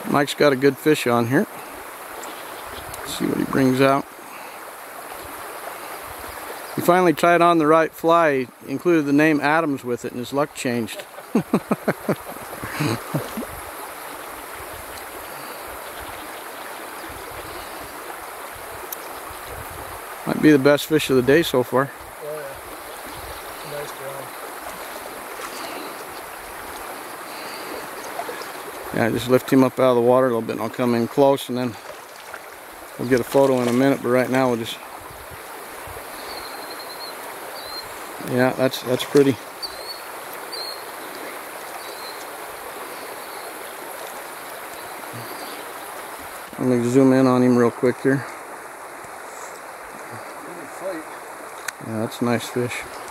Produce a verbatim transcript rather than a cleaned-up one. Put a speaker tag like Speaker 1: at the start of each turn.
Speaker 1: Mike's got a good fish on here. Let's see what he brings out. He finally tied on the right fly. He included the name Adams with it, and his luck changed. Might be the best fish of the day so far.
Speaker 2: Oh yeah. Nice job.
Speaker 1: Yeah, just lift him up out of the water a little bit and I'll come in close and then we'll get a photo in a minute, but right now we'll just... Yeah, that's that's pretty. Let me zoom in on him real quick here. Yeah, that's a nice fish.